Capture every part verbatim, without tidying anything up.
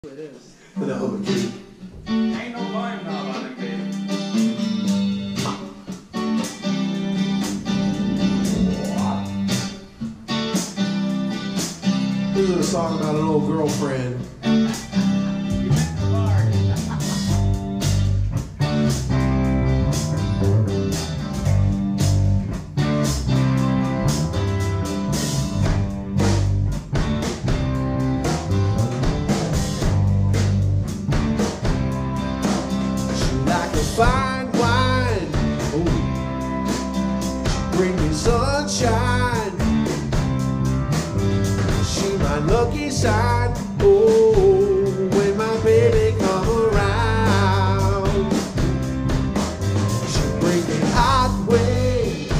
It is. No, dude. Ain't no volume knob on it, baby. This is a song about an old girlfriend. You meant the bar. Like a fine wine, ooh, bring me sunshine. She my lucky sign, oh, when my baby come around. She bring me hot waves,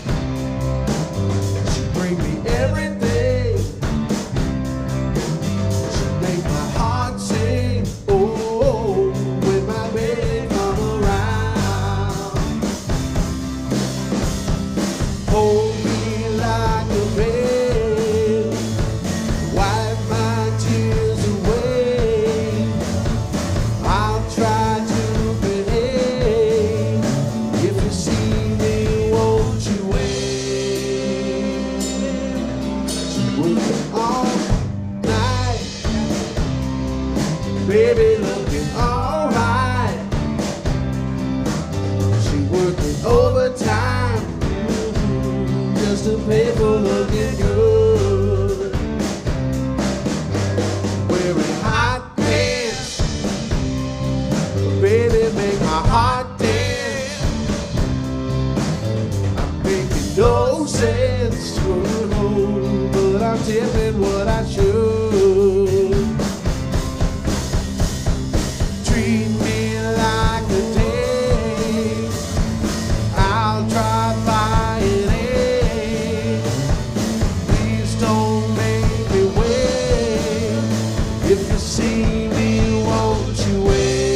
she bring me everything. She make my heart sing, oh, when my baby come around. Hold me like a baby, wipe my tears away. I'll try to behave. If you see me, won't you wait? She's working all night, baby looking alright. She working overtime, mm, just to pay for looking good. Wearing hot pants, baby make my heart dance. I'm making no sense, oh, but I'm tipping what I should. Treat me like a date, I'll try buying it. Please don't make me wait. If you see me, won't you wait?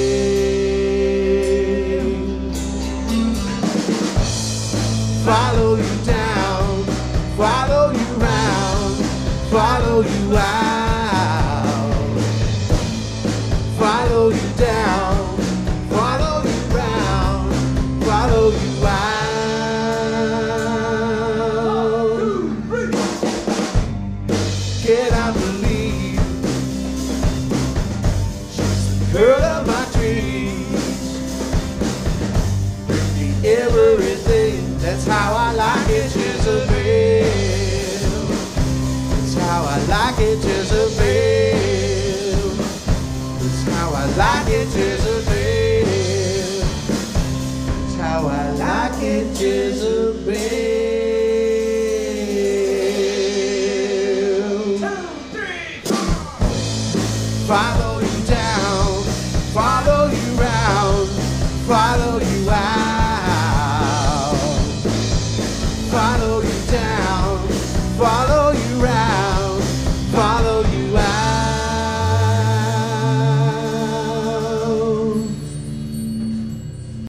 Follow you down, follow you round, follow you out. Follow you down, follow you round, follow you out. Can I believe she's the girl of my dreams? Bring me everything, that's how I like it, Jezebel. That's how I like it, Jezebel. That's how I like it, Jezebel. That's how I like it, Jezebel.